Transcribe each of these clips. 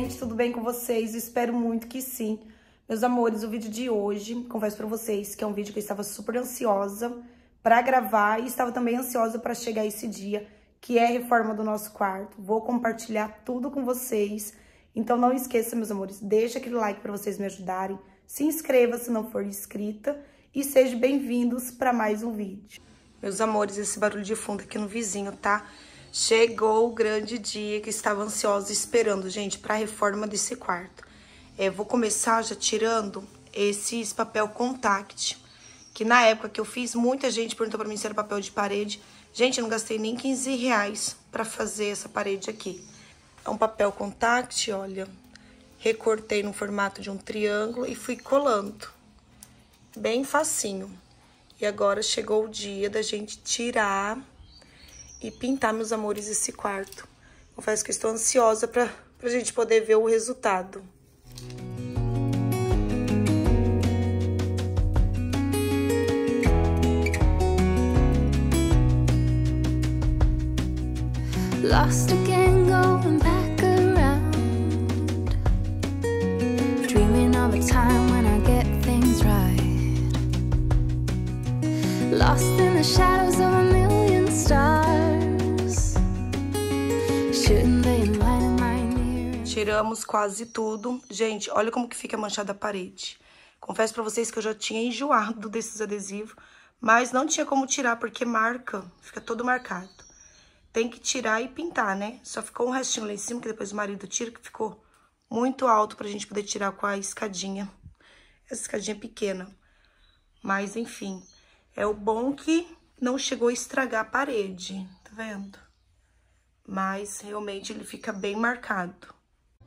gente, tudo bem com vocês? Espero muito que sim. Meus amores, o vídeo de hoje, confesso pra vocês que é um vídeo que eu estava super ansiosa pra gravar e estava também ansiosa pra chegar esse dia, que é a reforma do nosso quarto. Vou compartilhar tudo com vocês. Então não esqueça, meus amores, deixa aquele like pra vocês me ajudarem. Se inscreva se não for inscrita e sejam bem-vindos pra mais um vídeo. Meus amores, esse barulho de fundo aqui no vizinho, tá? Chegou o grande dia que estava ansiosa esperando, gente, para a reforma desse quarto. Vou começar já tirando esses papel contact, que na época que eu fiz, muita gente perguntou para mim se era papel de parede. Gente, eu não gastei nem 15 reais para fazer essa parede aqui. É um papel contact, olha, recortei no formato de um triângulo e fui colando. Bem facinho. E agora chegou o dia da gente tirar e pintar, meus amores, esse quarto. Confesso que estou ansiosa pra gente poder ver o resultado. Lost again, going back around, dreaming of a time when I get things right. Lost in the shadows of a million stars. Tiramos quase tudo. Gente, olha como que fica manchada a parede. Confesso pra vocês que eu já tinha enjoado desses adesivos, mas não tinha como tirar porque marca, fica todo marcado. Tem que tirar e pintar, né? Só ficou um restinho lá em cima, que depois o marido tira, que ficou muito alto pra gente poder tirar com a escadinha. Essa escadinha pequena. Mas, enfim, é o bom que não chegou a estragar a parede, tá vendo? Mas, realmente, ele fica bem marcado.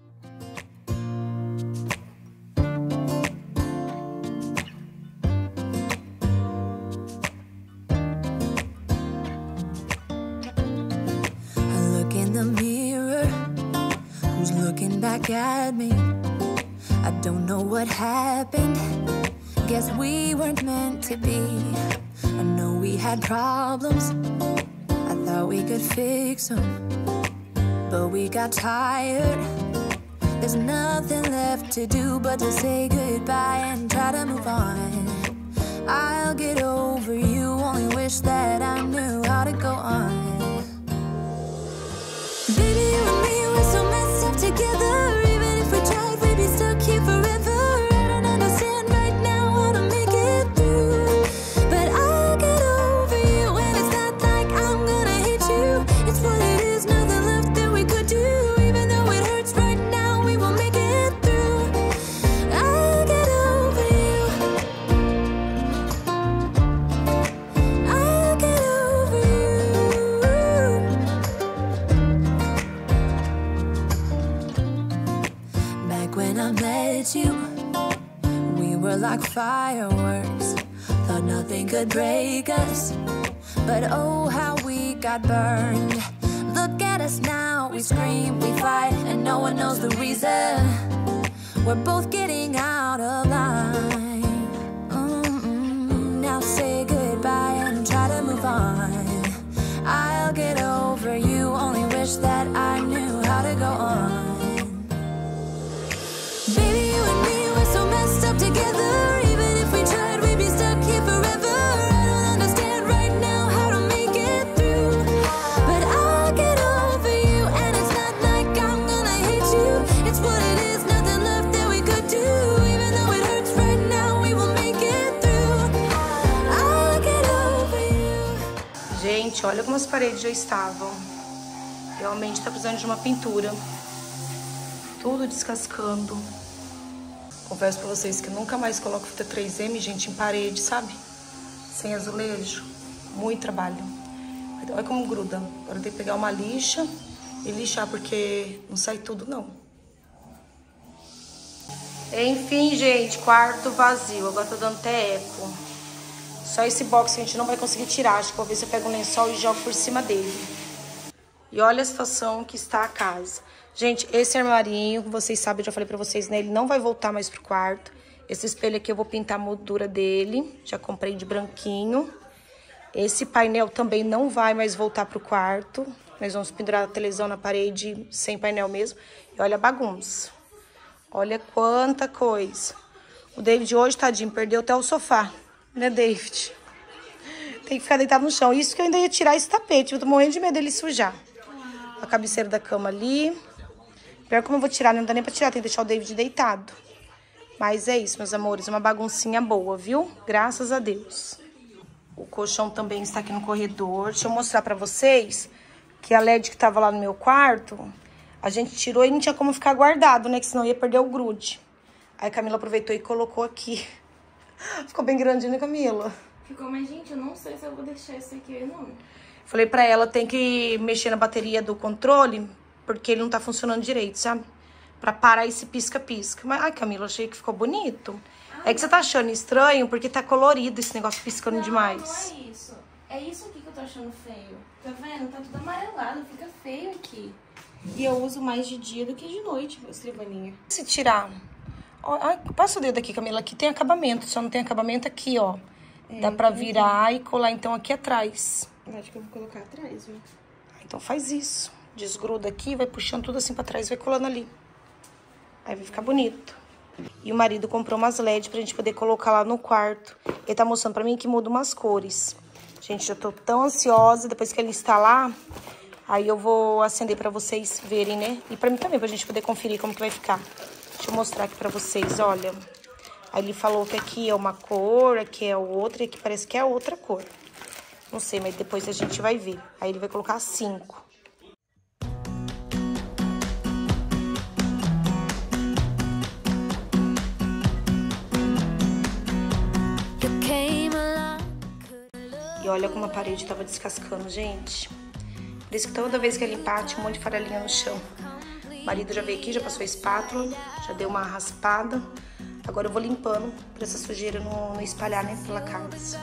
Looking back at me, I don't know what happened. Guess we weren't meant to be. I know we had problems, I thought we could fix them, but we got tired. There's nothing left to do but to say goodbye and try to move on. I'll get over you, only wish that I knew how to go on. Baby, you and me, we're so messed up together. Even if we tried, we'd be stuck here forever. I don't understand right now how to make it through, but I'll get over you, and it's not like I'm gonna hate you. It's what it is, nothing left that we could do. Even though it hurts right now, we will make it through. I'll get over you. I'll get over you. Back when I met you, we were like fireworks. Thought nothing could break us, but oh how we got burned. Look at us now, we scream, we fight, and no one knows the reason. We're both getting out of line. Now say goodbye and try to move on. I'll get over you, only wish that I knew how to go on. Baby, you and me, we're so messed up together. Even if we tried, we'd be stuck here forever. I don't understand right now how to make it through, but I'll get over you, and it's not like I'm gonna hate you. It's what it is, nothing left that we could do. Even though it hurts right now, we will make it through. I'll get over you. Gente, olha como as paredes já estavam. Realmente tá precisando de uma pintura. Tudo descascando. Confesso pra vocês que nunca mais coloco fita 3M, gente, em parede, sabe? Sem azulejo. Muito trabalho. Olha como gruda. Agora eu tenho que pegar uma lixa e lixar, porque não sai tudo, não. Enfim, gente, quarto vazio. Agora tá dando até eco. Só esse box que a gente não vai conseguir tirar. Acho que vou ver se eu pego um lençol e jogo por cima dele. E olha a situação que está a casa. Gente, esse armarinho, vocês sabem, eu já falei pra vocês, né? Ele não vai voltar mais pro quarto. Esse espelho aqui eu vou pintar a moldura dele. Já comprei de branquinho. Esse painel também não vai mais voltar pro quarto. Nós vamos pendurar a televisão na parede sem painel mesmo. E olha a bagunça. Olha quanta coisa. O David hoje, tadinho, perdeu até o sofá. Né, David? Tem que ficar deitado no chão. Isso que eu ainda ia tirar esse tapete. Eu tô morrendo de medo dele sujar. A cabeceira da cama ali. Pior como eu vou tirar, não dá nem pra tirar. Tem que deixar o David deitado. Mas é isso, meus amores. Uma baguncinha boa, viu? Graças a Deus. O colchão também está aqui no corredor. Deixa eu mostrar pra vocês que a LED que tava lá no meu quarto, a gente tirou e não tinha como ficar guardado, né? Que senão ia perder o grude. Aí a Camila aproveitou e colocou aqui. Ficou bem grande, né, Camila? Ficou, mas gente, eu não sei se eu vou deixar isso aqui ou não. Falei pra ela, tem que mexer na bateria do controle, porque ele não tá funcionando direito, sabe? Pra parar esse pisca-pisca. Mas, ai, Camila, achei que ficou bonito. É que você tá achando estranho, porque tá colorido esse negócio piscando demais. Não é isso. É isso aqui que eu tô achando feio. Tá vendo? Tá tudo amarelado, fica feio aqui. E eu uso mais de dia do que de noite, a escrivaninha. Se tirar... Ó, passa o dedo aqui, Camila. Aqui tem acabamento, só não tem acabamento aqui, ó. Dá pra virar e colar, então, aqui atrás. Eu acho que eu vou colocar atrás, viu? Então faz isso. Desgruda aqui, vai puxando tudo assim pra trás, vai colando ali. Aí vai ficar bonito. E o marido comprou umas LED pra gente poder colocar lá no quarto. Ele tá mostrando pra mim que muda umas cores. Gente, eu tô tão ansiosa. Depois que ele instalar, aí eu vou acender pra vocês verem, né? E pra mim também, pra gente poder conferir como que vai ficar. Deixa eu mostrar aqui pra vocês, olha. Aí ele falou que aqui é uma cor, aqui é outra, e aqui parece que é outra cor. Não sei, mas depois a gente vai ver. Aí ele vai colocar 5. E olha como a parede tava descascando, gente. Por isso que toda vez que ele limpar, tinha um monte de farelinha no chão. O marido já veio aqui, já passou a espátula, já deu uma raspada. Agora eu vou limpando pra essa sujeira não espalhar, né, pela casa.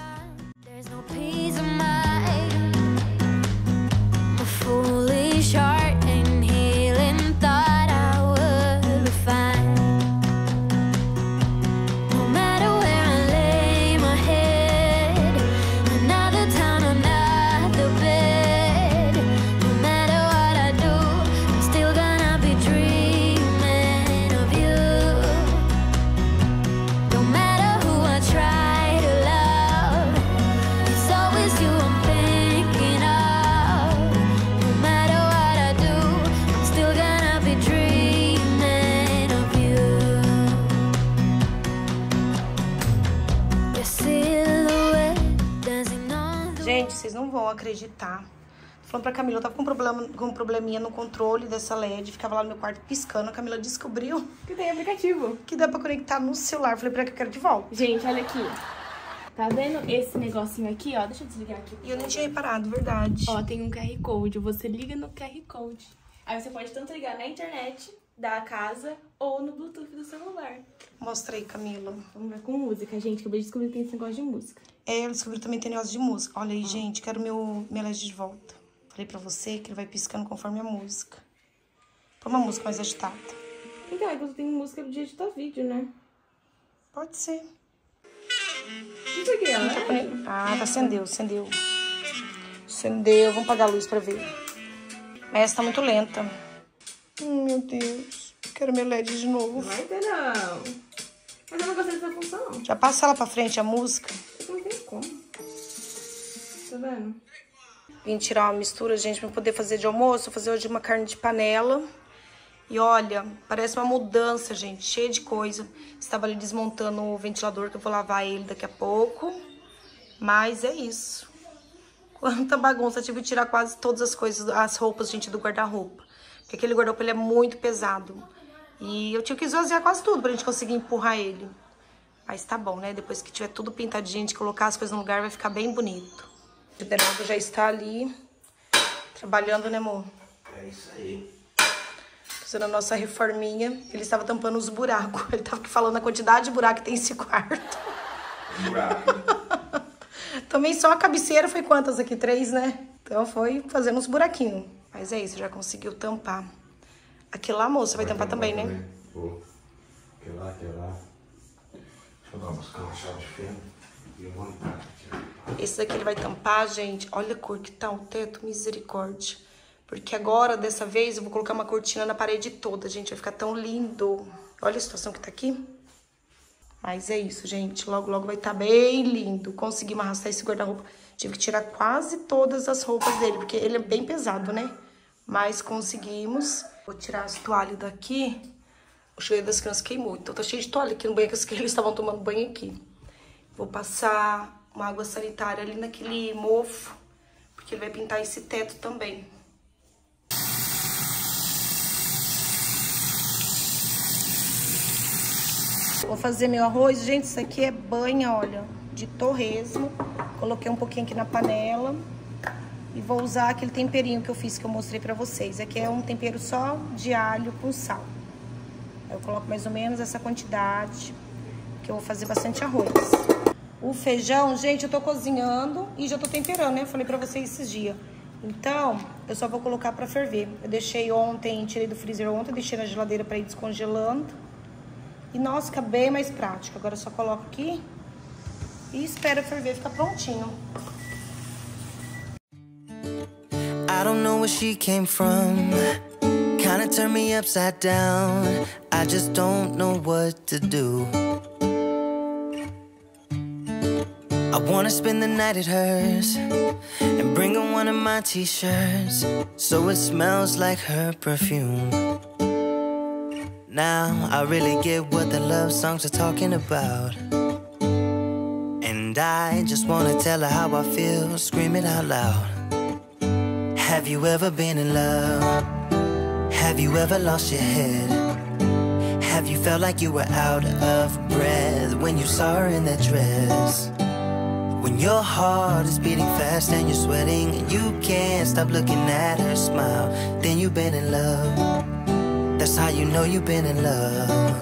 Gente, vocês não vão acreditar. Tô falando pra Camila, eu tava com um probleminha no controle dessa LED, ficava lá no meu quarto piscando. A Camila descobriu Que tem aplicativo. que dá pra conectar no celular. Falei pra ela que eu quero de volta. Gente, olha aqui. Tá vendo esse negocinho aqui, ó? Deixa eu desligar aqui. E eu nem tinha reparado, verdade. Ó, tem um QR Code. Você liga no QR Code. Aí você pode tanto ligar na internet da casa ou no Bluetooth do celular. Mostra aí, Camila. Vamos ver com música, gente, que eu descobri que tem esse negócio de música. É, eu descobri também que tem negócio de música. Olha aí, gente, quero minha LED de volta. Falei pra você que ele vai piscando conforme a música. Põe uma música mais agitada. Então, aí você tem música do dia de editar vídeo, né? Pode ser. Isso aqui, ó. Ah, acendeu. Acendeu, vamos apagar a luz pra ver. Mas essa tá muito lenta. Meu Deus, quero minha LED de novo. Vai ter não. Mas eu não gostei dessa função, não. Já passa ela pra frente, a música. Não tem como. Tá vendo? Vim tirar uma mistura, gente, pra poder fazer de almoço. Vou fazer hoje uma carne de panela. E olha, parece uma mudança, gente, cheia de coisa. Estava ali desmontando o ventilador, que eu vou lavar ele daqui a pouco. Mas é isso. Quanta bagunça, eu tive que tirar quase todas as coisas, as roupas, gente, do guarda-roupa. Porque aquele guarda-roupa, ele é muito pesado. E eu tive que esvaziar quase tudo pra gente conseguir empurrar ele. Mas tá bom, né? Depois que tiver tudo pintadinho, de colocar as coisas no lugar, vai ficar bem bonito. O Bernardo já está ali, trabalhando, né, amor? É isso aí. Fazendo a nossa reforminha. Ele estava tampando os buracos. Ele estava aqui falando a quantidade de buraco que tem esse quarto. Buraco. Também só a cabeceira foi quantas aqui? 3, né? Então foi fazendo uns buraquinhos. Mas é isso, já conseguiu tampar. Aquele lá, moça, vai tampar também, né? Vou. Aquele lá. Deixa eu dar buscar uma chave de fenda e eu vou limpar. Esse daqui ele vai tampar, gente. Olha a cor que tá o teto, misericórdia. Porque agora, dessa vez, eu vou colocar uma cortina na parede toda, gente. Vai ficar tão lindo. Olha a situação que tá aqui. Mas é isso, gente. Logo, logo vai estar bem lindo. Conseguimos arrastar esse guarda-roupa. Tive que tirar quase todas as roupas dele, porque ele é bem pesado, né? Mas conseguimos. Vou tirar as toalhas daqui. O chuveiro das crianças queimou. Então tá cheio de toalha aqui no banho, que eles estavam tomando banho aqui. Vou passar uma água sanitária ali naquele mofo, porque ele vai pintar esse teto também. Vou fazer meu arroz. Gente, isso aqui é banha, olha, de torresmo. Coloquei um pouquinho aqui na panela. E vou usar aquele temperinho que eu fiz, que eu mostrei pra vocês. Aqui é um tempero só de alho com sal. Eu coloco mais ou menos essa quantidade, que eu vou fazer bastante arroz. O feijão, gente, eu tô cozinhando e já tô temperando, né? Eu falei pra vocês esses dias. Então, eu só vou colocar pra ferver. Eu deixei ontem, tirei do freezer ontem, deixei na geladeira pra ir descongelando. E, nossa, fica bem mais prático. Agora eu só coloco aqui e espero ferver, ficar prontinho. I don't know where she came from. Kinda turned me upside down. I just don't know what to do. I wanna spend the night at hers and bring her one of my t-shirts, so it smells like her perfume. Now I really get what the love songs are talking about, and I just wanna tell her how I feel, scream it out loud. Have you ever been in love? Have you ever lost your head? Have you felt like you were out of breath when you saw her in that dress? When your heart is beating fast and you're sweating and you can't stop looking at her smile, then you've been in love. That's how you know you've been in love.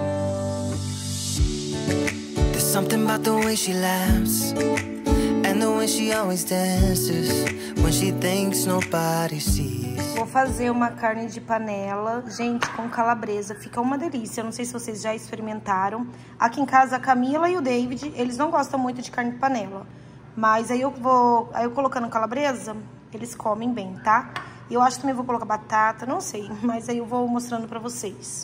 There's something about the way she laughs and the way she always dances when she thinks nobody sees. Vou fazer uma carne de panela, gente, com calabresa. Fica uma delícia. Eu não sei se vocês já experimentaram. Aqui em casa, a Camila e o David, eles não gostam muito de carne de panela. Mas aí eu colocando calabresa, eles comem bem, tá? E eu acho que também vou colocar batata, não sei. Mas aí eu vou mostrando pra vocês.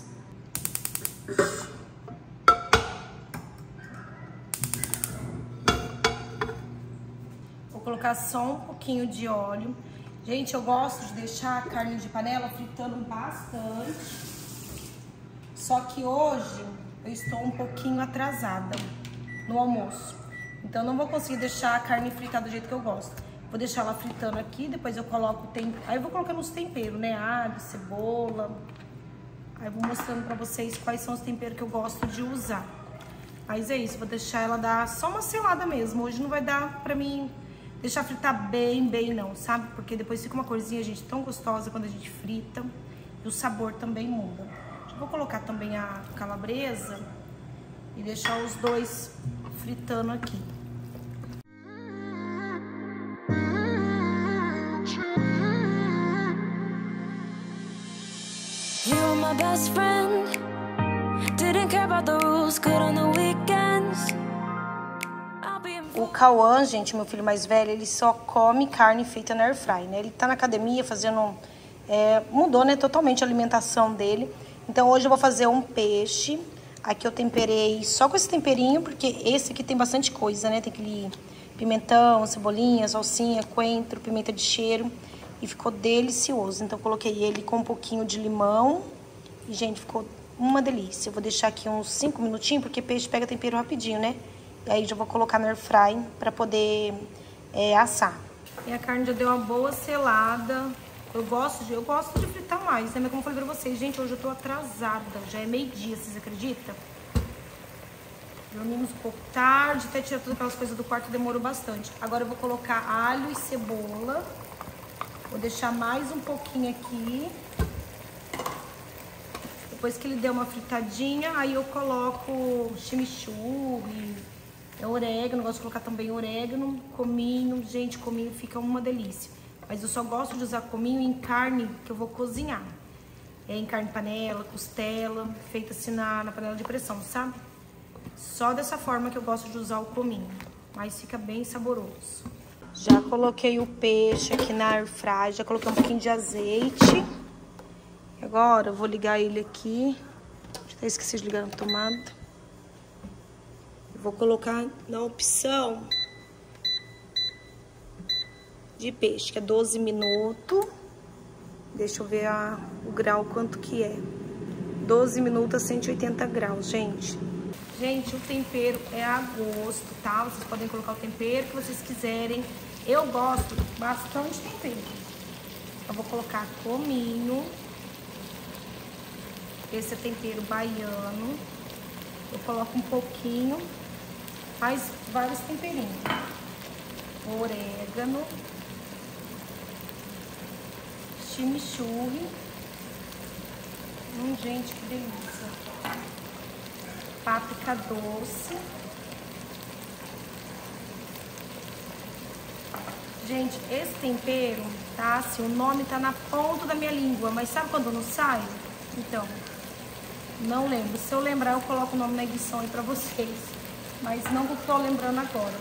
Vou colocar só um pouquinho de óleo. Gente, eu gosto de deixar a carne de panela fritando bastante. Só que hoje eu estou um pouquinho atrasada no almoço. Então não vou conseguir deixar a carne fritada do jeito que eu gosto. Vou deixar ela fritando aqui, depois eu coloco o tempero. Aí eu vou colocando os temperos, né? Alho, cebola. Aí eu vou mostrando pra vocês quais são os temperos que eu gosto de usar. Mas é isso, vou deixar ela dar só uma selada mesmo. Hoje não vai dar pra mim deixar fritar bem não, sabe? Porque depois fica uma corzinha, gente, tão gostosa quando a gente frita. E o sabor também muda. Já vou colocar também a calabresa e deixar os dois fritando aqui. You're my best friend. Didn't care about the rules, good on the weekends. O Cauã, gente, meu filho mais velho, ele só come carne feita na airfry, né? Ele tá na academia fazendo... mudou, né, totalmente a alimentação dele. Então hoje eu vou fazer um peixe. Aqui eu temperei só com esse temperinho, porque esse aqui tem bastante coisa, né? Tem aquele pimentão, cebolinha, salsinha, coentro, pimenta de cheiro. E ficou delicioso. Então eu coloquei ele com um pouquinho de limão. E, gente, ficou uma delícia. Eu vou deixar aqui uns 5 minutinhos, porque peixe pega tempero rapidinho, né? E aí já vou colocar no air fry pra poder assar. E a carne já deu uma boa selada. Eu gosto de fritar mais, né? Mas como eu falei pra vocês, gente, hoje eu tô atrasada. Já é meio-dia, vocês acreditam? Dormimos um pouco tarde, até tirar todas aquelas coisas do quarto demorou bastante. Agora eu vou colocar alho e cebola. Vou deixar mais um pouquinho aqui. Depois que ele der uma fritadinha, aí eu coloco chimichurri, orégano. Gosto de colocar também orégano, cominho. Gente, cominho fica uma delícia. Mas eu só gosto de usar cominho em carne que eu vou cozinhar. Em carne de panela, costela, feita assim na panela de pressão, sabe? Só dessa forma que eu gosto de usar o cominho. Mas fica bem saboroso. Já coloquei o peixe aqui na airfryer, já coloquei um pouquinho de azeite. Agora eu vou ligar ele aqui. Até esqueci de ligar na tomada. Eu vou colocar na opção de peixe, que é 12 minutos. Deixa eu ver o grau, quanto que é. 12 minutos a 180 graus, gente. Gente, o tempero é a gosto, tá? Vocês podem colocar o tempero que vocês quiserem. Eu gosto bastante tempero. Eu vou colocar cominho. Esse é tempero baiano. Eu coloco um pouquinho. Faz vários temperinhos. Orégano. Chimichurri. Gente, que delícia. Páprica doce. Gente, esse tempero, tá? Assim, o nome tá na ponta da minha língua, mas sabe quando não sai? Então, não lembro. Se eu lembrar, eu coloco o nome na edição aí pra vocês. Mas não tô lembrando agora.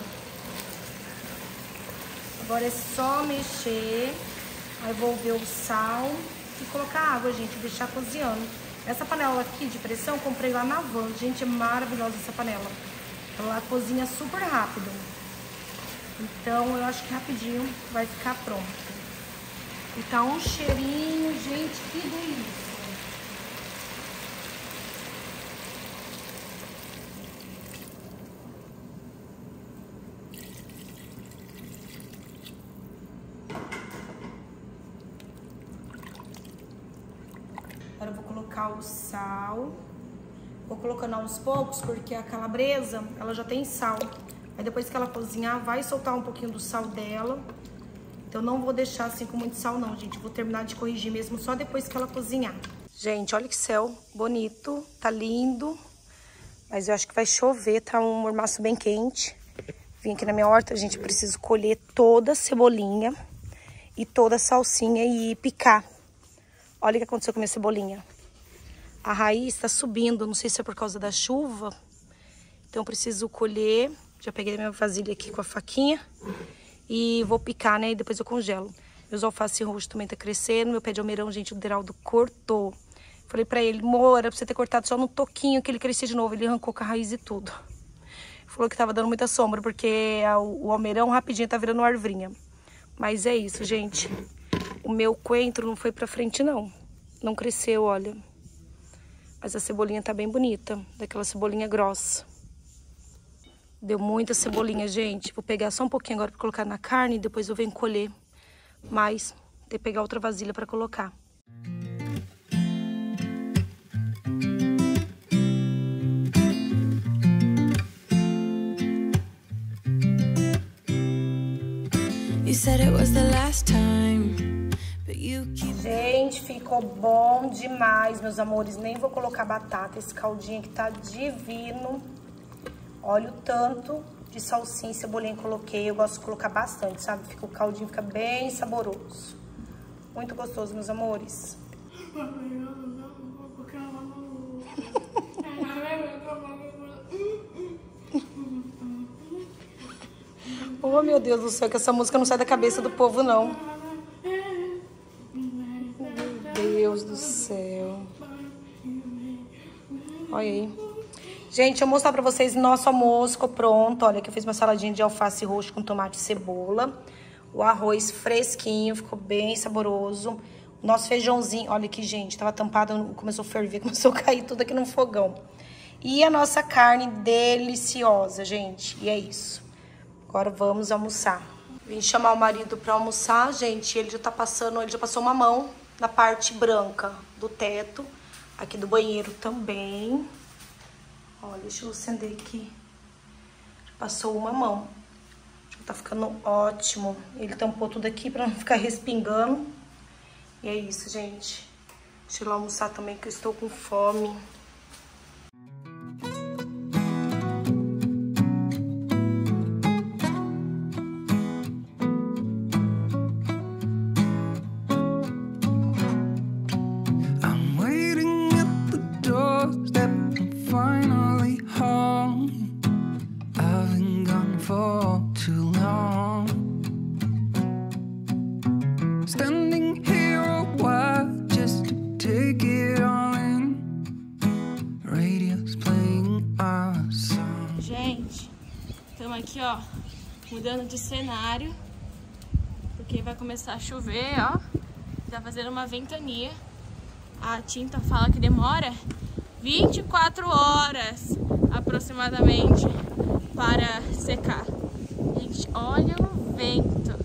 Agora é só mexer. Aí vou ver o sal e colocar água, gente, deixar cozinhando. Essa panela aqui de pressão, comprei lá na Van. Gente, é maravilhosa essa panela. Ela cozinha super rápido. Então, eu acho que rapidinho vai ficar pronto. E tá um cheirinho, gente, que delícia. Agora eu vou colocar o sal. Vou colocando aos poucos, porque a calabresa, ela já tem sal. Aí depois que ela cozinhar, vai soltar um pouquinho do sal dela. Então não vou deixar assim com muito sal não, gente. Vou terminar de corrigir mesmo só depois que ela cozinhar. Gente, olha que céu bonito. Tá lindo. Mas eu acho que vai chover, tá um mormaço bem quente. Vim aqui na minha horta, gente, preciso colher toda a cebolinha e toda a salsinha e picar. Olha o que aconteceu com a minha cebolinha. A raiz tá subindo, não sei se é por causa da chuva. Então eu preciso colher. Já peguei minha vasilha aqui com a faquinha e vou picar, né? E depois eu congelo. Meus alface roxo também tá crescendo. Meu pé de almeirão, gente, o Deraldo cortou. Falei pra ele, amor, era pra você ter cortado só no toquinho que ele crescia de novo. Ele arrancou com a raiz e tudo. Falou que tava dando muita sombra, porque o almeirão rapidinho tá virando arvrinha. Mas é isso, gente. O meu coentro não foi pra frente, não. Não cresceu, olha. Mas a cebolinha tá bem bonita. Daquela cebolinha grossa. Deu muita cebolinha, gente. Vou pegar só um pouquinho agora pra colocar na carne e depois eu venho colher mais. Tem que pegar outra vasilha pra colocar. Gente, ficou bom demais, meus amores. Nem vou colocar batata. Esse caldinho aqui tá divino. Olha o tanto de salsinha e cebolinha que coloquei. Eu gosto de colocar bastante, sabe? O caldinho fica bem saboroso. Muito gostoso, meus amores. Oh, meu Deus do céu, que essa música não sai da cabeça do povo, não. Meu Deus do céu. Olha aí. Gente, eu vou mostrar pra vocês nosso almoço ficou pronto. Olha, aqui eu fiz uma saladinha de alface roxo com tomate e cebola. O arroz fresquinho, ficou bem saboroso. O nosso feijãozinho, olha aqui, gente, tava tampado, começou a ferver, começou a cair tudo aqui no fogão. E a nossa carne deliciosa, gente, e é isso. Agora vamos almoçar. Vim chamar o marido pra almoçar, gente, ele já tá passando, ele já passou uma mão na parte branca do teto, aqui do banheiro também. Olha, deixa eu acender aqui. Passou uma mão. Tá ficando ótimo. Ele tampou tudo aqui pra não ficar respingando. E é isso, gente. Deixa eu lá almoçar também, que eu estou com fome. Estamos aqui, ó, mudando de cenário, porque vai começar a chover, ó. Tá fazendo uma ventania. A tinta fala que demora 24 horas aproximadamente para secar. Gente, olha o vento.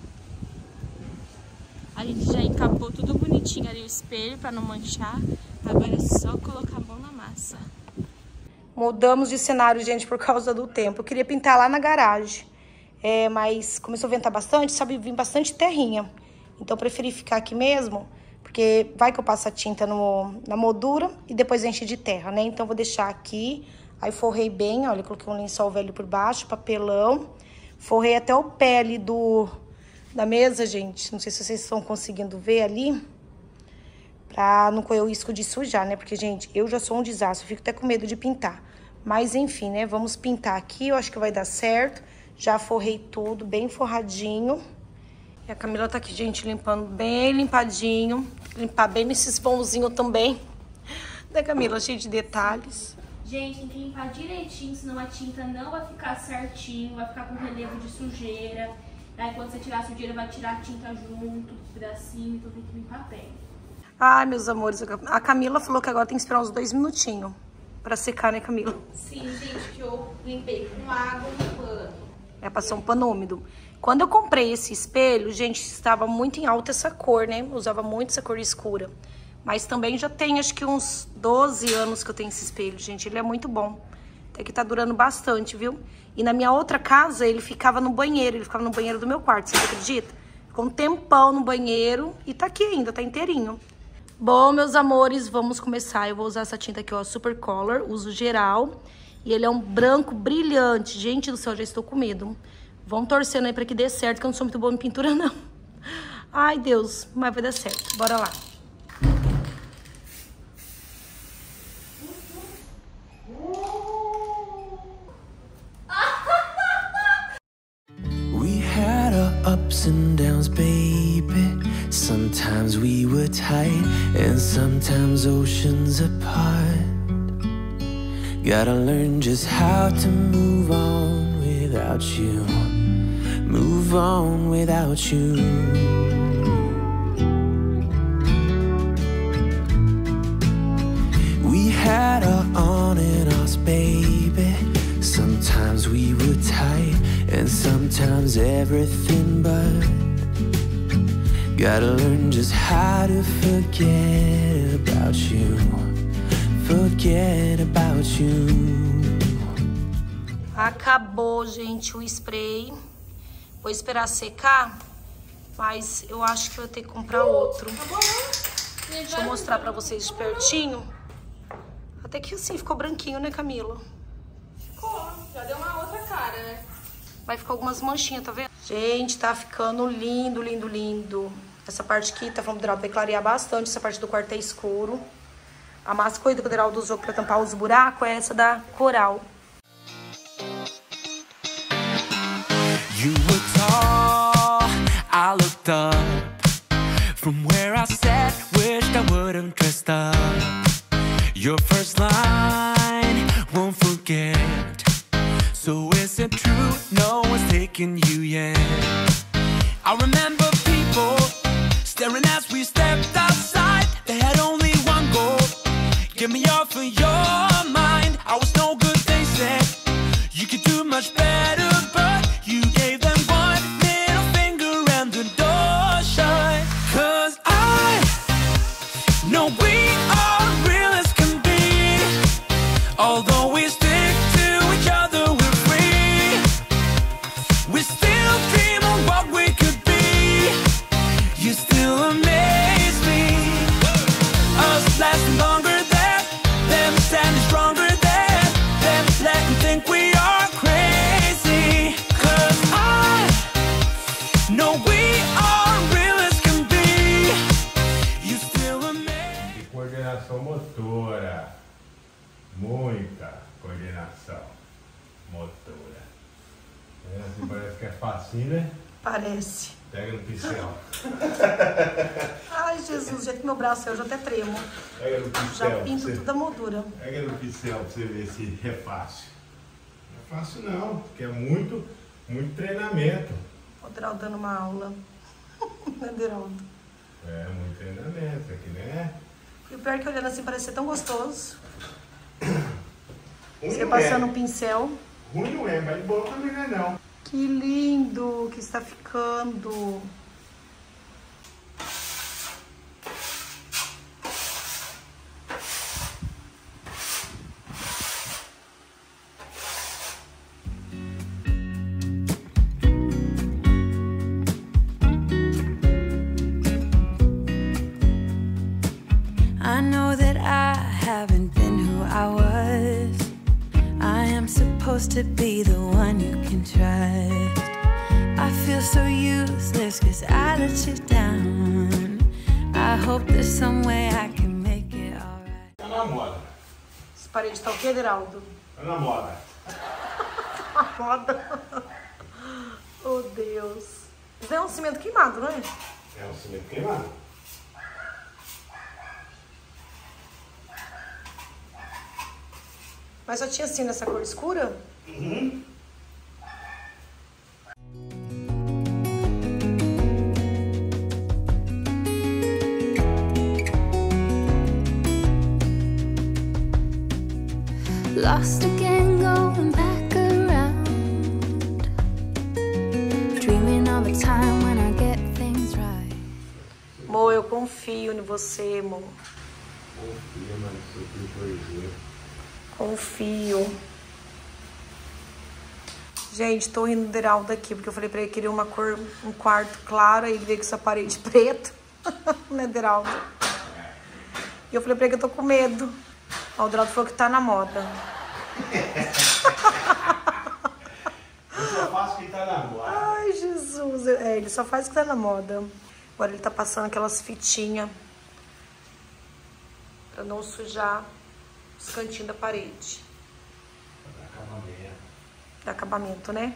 A gente já encapou tudo bonitinho ali o espelho para não manchar. Agora é só colocar a mão na massa. Mudamos de cenário, gente, por causa do tempo. Eu queria pintar lá na garagem, mas começou a ventar bastante, sabe, vir bastante terrinha. Então eu preferi ficar aqui mesmo, porque vai que eu passo a tinta na moldura e depois enche de terra, né? Então eu vou deixar aqui, aí forrei bem, olha, coloquei um lençol velho por baixo, papelão. Forrei até o pé ali da mesa, gente. Não sei se vocês estão conseguindo ver ali. Pra não correr o risco de sujar, né? Porque, gente, eu já sou um desastre. Eu fico até com medo de pintar. Mas, enfim, né? Vamos pintar aqui. Eu acho que vai dar certo. Já forrei tudo, bem forradinho. E a Camila tá aqui, gente, limpando bem limpadinho. Limpar bem nesses pãozinhos também. Né, Camila? Cheio de detalhes. Gente, tem que limpar direitinho, senão a tinta não vai ficar certinho. Vai ficar com relevo de sujeira. Aí, quando você tirar a sujeira, vai tirar a tinta junto, pedacinho. Então, tem que limpar bem. Ai, meus amores, a Camila falou que agora tem que esperar uns 2 minutinhos pra secar, né, Camila? Sim, gente, que eu limpei com água no pano. Passou um pano úmido. Quando eu comprei esse espelho, gente, estava muito em alta essa cor, né? Eu usava muito essa cor escura. Mas também já tem, acho que uns 12 anos que eu tenho esse espelho, gente. Ele é muito bom. Até que tá durando bastante, viu? E na minha outra casa, ele ficava no banheiro. Ele ficava no banheiro do meu quarto, você acredita? Ficou um tempão no banheiro e tá aqui ainda, tá inteirinho. Bom, meus amores, vamos começar. Eu vou usar essa tinta aqui, ó, Super Color, uso geral. E ele é um branco brilhante. Gente do céu, já estou com medo. Vamos torcendo aí pra que dê certo, que eu não sou muito boa em pintura, não. Ai, Deus, mas vai dar certo. Bora lá. We had our ups and downs, baby. Sometimes we were tight, and sometimes oceans apart. Gotta learn just how to move on without you. Move on without you. We had our on and offs, baby. Sometimes we were tight, and sometimes everything but. Gotta learn just how to forget about you. Forget about you. Acabou, gente, o spray. Vou esperar secar, mas eu acho que eu vou ter que comprar outro. Deixa eu mostrar pra vocês de pertinho. Até que assim, ficou branquinho, né, Camila? Ficou, já deu uma outra cara, né? Vai ficar algumas manchinhas, tá vendo? Gente, tá ficando lindo, lindo, lindo. Essa parte aqui tá falando vai clarear bastante. Essa parte do quarto é escuro. A máscara que o Deraldo usou pra tampar os buracos é essa da Coral. You were tall, I looked up. From where I sat, wished I would have dressed up. Your first line, won't forget. So is it true, no one's taking you yet? I remember people staring as we stepped outside. They had only one goal, get me off of your mind. I was no good, they said. You could do much better, but you gave them one middle finger and the door shut. 'Cause I know we are real as can be. Although we stick to each other, we're free. We still dream of what we could be. You still amaze me. Us lasting longer than them, standing stronger than them, letting think we are crazy. 'Cause I know we are real as can be. You still amaze. E coordenação motora. Muita coordenação motora. Assim parece que é facinho, né? Parece. Pega no pincel. Ai, Jesus, já que meu braço eu já até tremo. Pega no pincel. Já pinto tudo a moldura. Pega no pincel pra você ver se é fácil. Não é fácil não, porque é muito treinamento. O Deraldo dando uma aula. Né, Deraldo? É, muito treinamento aqui, né? E o pior é que olhando assim parece ser tão gostoso. Você Ruim passando um pincel. Ruim não é, mas bom também não é não. Que lindo que está ficando. I know that I haven't been who I was. I am supposed to be the one you can trust. I feel so useless cause I let you down. I hope there's some way I can make it alright. Tá na moda. Essa parede tá o quê, Deraldo? Tá na moda. A moda. Oh, Deus. Isso é um cimento queimado, não é? É um cimento queimado. Mas só tinha assim nessa cor escura? Uhum. Lost again, going back around. Dreaming of a time when I get things right. Mo, eu confio em você, Mo. Confia, mas isso aqui foi ver. Confio. Gente, tô rindo do Deraldo aqui, porque eu falei pra ele que queria uma cor, um quarto claro, e ele veio com essa parede preta. Né, Deraldo? E eu falei pra ele que eu tô com medo. Ó, o Deraldo falou que tá na moda. Eu só faço o que tá na moda. Ai, Jesus. É, ele só faz o que tá na moda. Agora ele tá passando aquelas fitinhas pra não sujar os cantinhos da parede. Acabamento. Dá acabamento, né?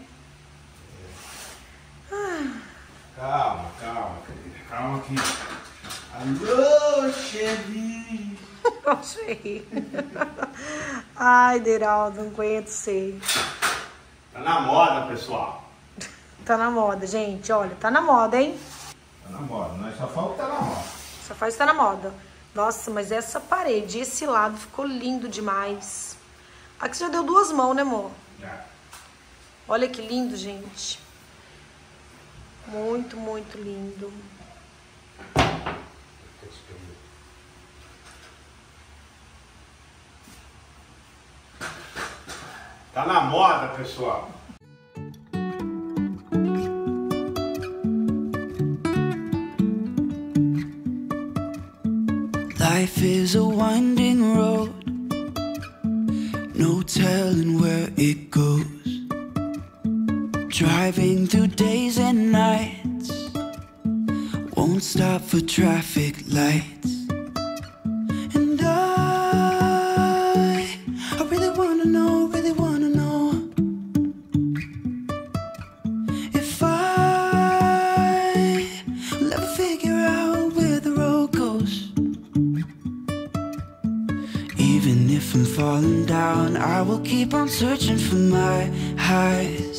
Calma, querida. Calma aqui. Alô, chefe. Achei. Ai, Deraldo, não aguento ser. Tá na moda, pessoal. Tá na moda, gente. Olha, tá na moda, hein? Tá na moda. Nós só falta que tá na moda. Só faz tá na moda. Nossa, mas essa parede, esse lado ficou lindo demais. Aqui você já deu 2 mãos, né, amor? Já. Olha que lindo, gente. Muito, muito lindo. Tá na moda, pessoal. Life is a winding road, no telling where it goes. Driving through days and nights, won't stop for traffic lights. And I really wanna know if I will ever figure out where the road goes. Even if I'm falling down, I will keep on searching for my highs.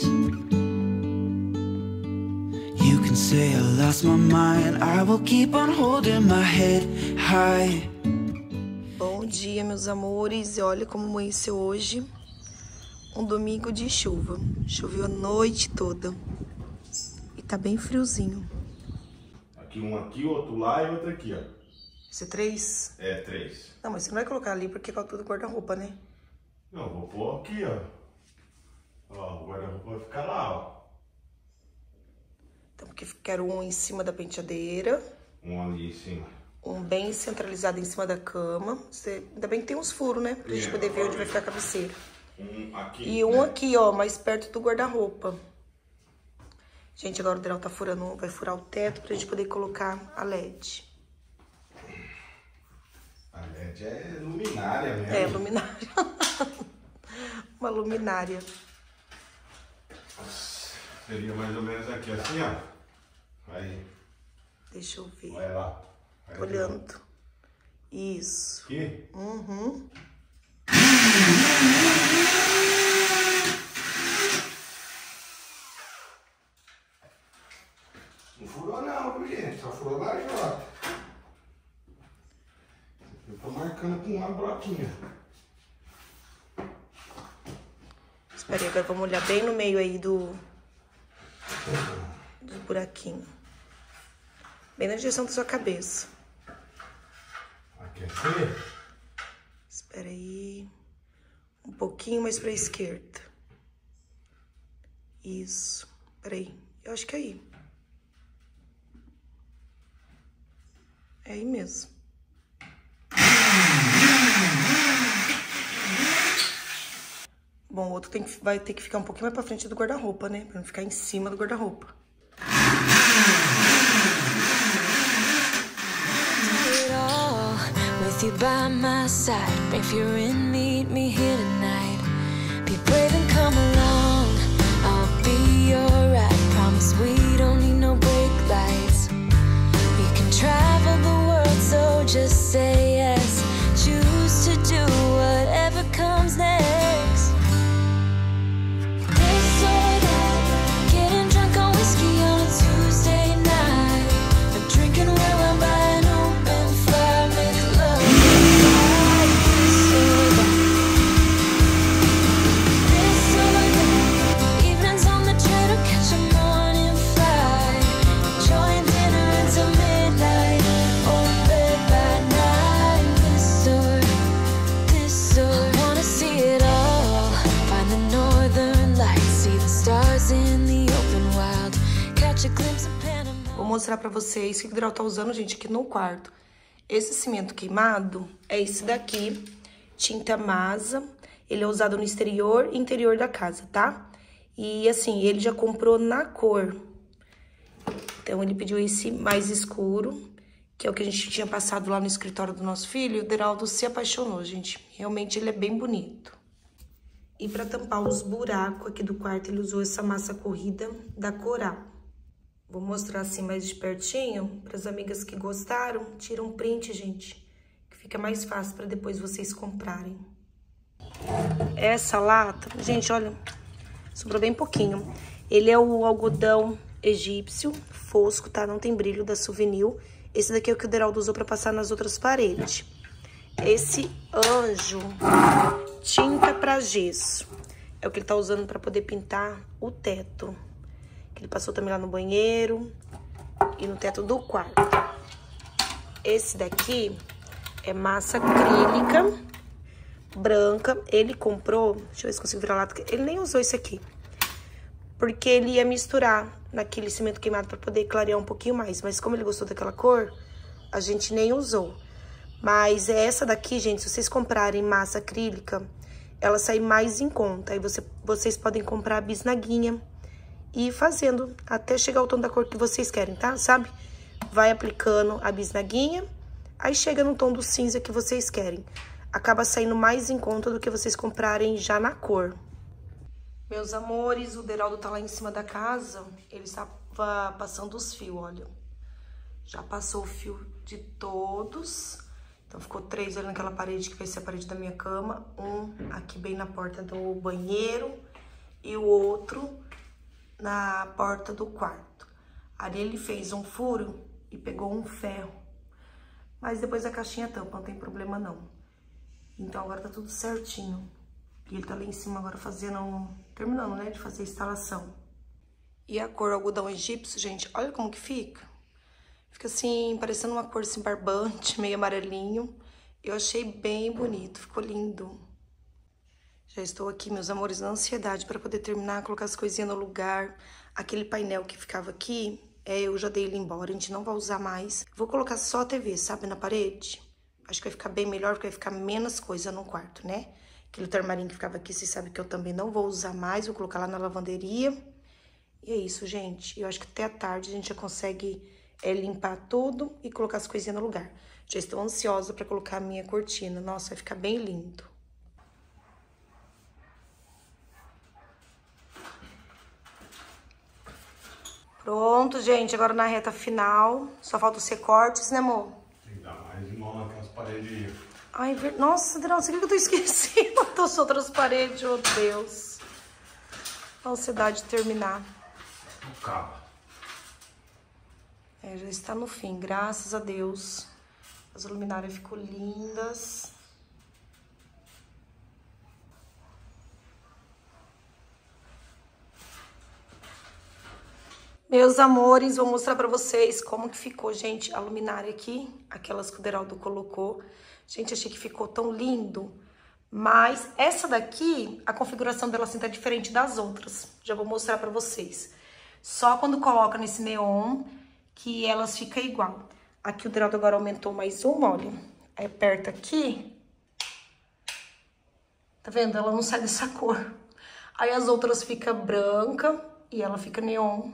You can say I lost my mind, I will keep on holding my head high. Bom dia, meus amores. E olha como amanheceu hoje. Um domingo de chuva. Choveu a noite toda. E tá bem friozinho. Aqui um aqui, outro lá e outro aqui, ó. Esse é 3? É 3. Não, mas você não vai colocar ali porque é tudo guarda-roupa, né? Não, vou pôr aqui, ó. Ó, o guarda-roupa vai ficar lá, ó. Então, porque quero um em cima da penteadeira. Um ali em cima. Um bem centralizado em cima da cama. Ainda bem que tem uns furos, né? Pra gente poder ver onde vai ficar a cabeceira. Um aqui. E um aqui, ó, mais perto do guarda-roupa. Gente, agora o Deraldo tá furando, vai furar o teto pra gente poder colocar a LED. A LED é luminária mesmo. É, luminária. Uma luminária. Seria mais ou menos aqui, assim, ó. Aí, Deixa eu ver. vai lá. Vai Olhando. Isso. Aqui? Uhum. não, gente. Só furou da Jota. Eu tô marcando com uma broquinha. Espera aí, agora vamos olhar bem no meio aí do buraquinho. Bem na direção da sua cabeça. Aquecer? Espera aí. Um pouquinho mais pra esquerda. Isso. Espera aí. Eu acho que é aí. É aí mesmo. Bom, o outro vai ter que ficar um pouquinho mais pra frente do guarda-roupa, né? Pra não ficar em cima do guarda-roupa. With you by my side, if you're in, meet me here tonight. Be brave and come along, I'll be alright. Promise we don't need no brake lights. We can travel the world, so just say yes. Choose to do whatever comes next. This or that, getting drunk on whiskey on a Tuesday night. Or drinking red wine by an open fire, make love. This or that, evenings on the train or catch a morning flight. Enjoying dinner until midnight, or bed by night. This or I wanna see it all. Find the northern lights, see the stars in the open wild. Catch a glimpse of Panama. Vou mostrar pra vocês o que o Hidraul tá usando, gente, aqui no quarto. Esse cimento queimado é esse daqui, tinta Masa. Ele é usado no exterior e interior da casa, tá? E assim, ele já comprou na cor. Então, ele pediu esse mais escuro, que é o que a gente tinha passado lá no escritório do nosso filho. E o Deraldo se apaixonou, gente. Realmente, ele é bem bonito. E pra tampar os buracos aqui do quarto, ele usou essa massa corrida da Coral. Vou mostrar assim mais de pertinho, para as amigas que gostaram. Tira um print, gente, que fica mais fácil para depois vocês comprarem. Essa lata, gente, olha, sobrou bem pouquinho. Ele é o algodão egípcio, fosco, tá? Não tem brilho, da Souvenir. Esse daqui é o que o Deraldo usou para passar nas outras paredes. Esse anjo, tinta para gesso, é o que ele tá usando para poder pintar o teto. Que ele passou também lá no banheiro e no teto do quarto. Esse daqui é massa acrílica branca. Ele comprou, deixa eu ver se consigo virar lá. Ele nem usou esse aqui, porque ele ia misturar naquele cimento queimado para poder clarear um pouquinho mais. Mas como ele gostou daquela cor, a gente nem usou. Mas essa daqui, gente, se vocês comprarem massa acrílica, ela sai mais em conta. Aí vocês podem comprar a bisnaguinha e ir fazendo até chegar ao tom da cor que vocês querem, tá? Sabe? Vai aplicando a bisnaguinha, aí chega no tom do cinza que vocês querem. Acaba saindo mais em conta do que vocês comprarem já na cor. Meus amores, o Deraldo tá lá em cima da casa, ele estava passando os fios, olha. Já passou o fio de todos. Então, ficou 3 ali naquela parede que vai ser a parede da minha cama. Um aqui bem na porta do banheiro e o outro na porta do quarto. Ali ele fez um furo e pegou um ferro. Mas depois a caixinha tampa, não tem problema não. Então agora tá tudo certinho. E ele tá lá em cima agora terminando, né, de fazer a instalação. E a cor algodão egípcio, gente, olha como que fica. Fica assim, parecendo uma cor assim barbante, meio amarelinho. Eu achei bem bonito, ficou lindo. Já estou aqui, meus amores, na ansiedade para poder terminar, colocar as coisinhas no lugar. Aquele painel que ficava aqui, eu já dei ele embora, a gente não vai usar mais. Vou colocar só a TV, sabe, na parede. Acho que vai ficar bem melhor, porque vai ficar menos coisa no quarto, né? Aquele armarinho que ficava aqui, vocês sabem que eu também não vou usar mais, vou colocar lá na lavanderia. E é isso, gente. Eu acho que até a tarde a gente já consegue limpar tudo e colocar as coisinhas no lugar. Já estou ansiosa para colocar a minha cortina. Nossa, vai ficar bem lindo. Pronto, gente, agora na reta final, só falta os recortes, né, amor? Tem que dar mais de mão naquelas paredes. Ai, nossa, Adriana, o que eu tô esquecendo? Das outras paredes, meu Deus. A ansiedade de terminar. Acaba. Já está no fim, graças a Deus. As luminárias ficou lindas. Meus amores, vou mostrar pra vocês como que ficou, gente, a luminária aqui. Aquelas que o Deraldo colocou. Gente, achei que ficou tão lindo. Mas essa daqui, a configuração dela assim tá diferente das outras. Já vou mostrar pra vocês. Só quando coloca nesse neon que elas ficam igual. Aqui o Deraldo agora aumentou mais uma, olha. Aí aperta aqui. Tá vendo? Ela não sai dessa cor. Aí as outras ficam branca e ela fica neon.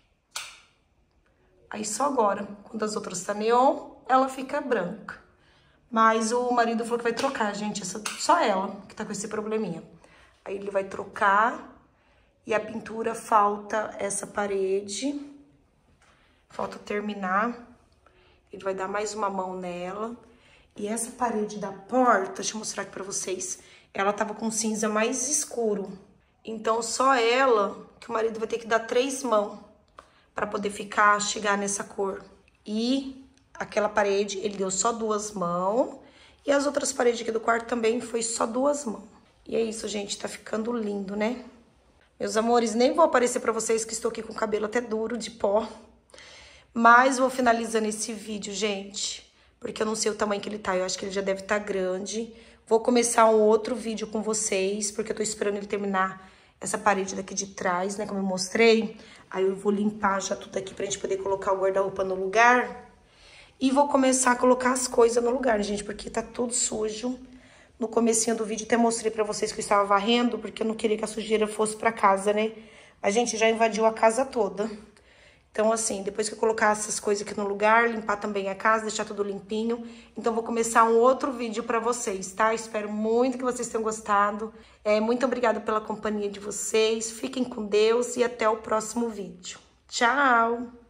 Aí só agora, quando as outras tá neon, ela fica branca. Mas o marido falou que vai trocar, gente. Só ela que tá com esse probleminha. Aí ele vai trocar. E a pintura falta essa parede. Falta terminar. Ele vai dar mais uma mão nela. E essa parede da porta, deixa eu mostrar aqui pra vocês. Ela tava com cinza mais escuro. Então só ela que o marido vai ter que dar 3 mãos pra poder chegar nessa cor. E aquela parede, ele deu só 2 mãos. E as outras paredes aqui do quarto também foi só 2 mãos. E é isso, gente, tá ficando lindo, né? Meus amores, nem vou aparecer pra vocês que estou aqui com o cabelo até duro, de pó. Mas vou finalizando esse vídeo, gente. Porque eu não sei o tamanho que ele tá, eu acho que ele já deve estar grande. Vou começar um outro vídeo com vocês, porque eu tô esperando ele terminar essa parede daqui de trás, né, como eu mostrei. Aí eu vou limpar já tudo aqui pra gente poder colocar o guarda-roupa no lugar. E vou começar a colocar as coisas no lugar, gente, porque tá tudo sujo. No comecinho do vídeo até mostrei pra vocês que eu estava varrendo, porque eu não queria que a sujeira fosse pra casa, né? A gente já invadiu a casa toda. Então, assim, depois que eu colocar essas coisas aqui no lugar, limpar também a casa, deixar tudo limpinho. Então, vou começar um outro vídeo pra vocês, tá? Espero muito que vocês tenham gostado. Muito obrigada pela companhia de vocês. Fiquem com Deus e até o próximo vídeo. Tchau!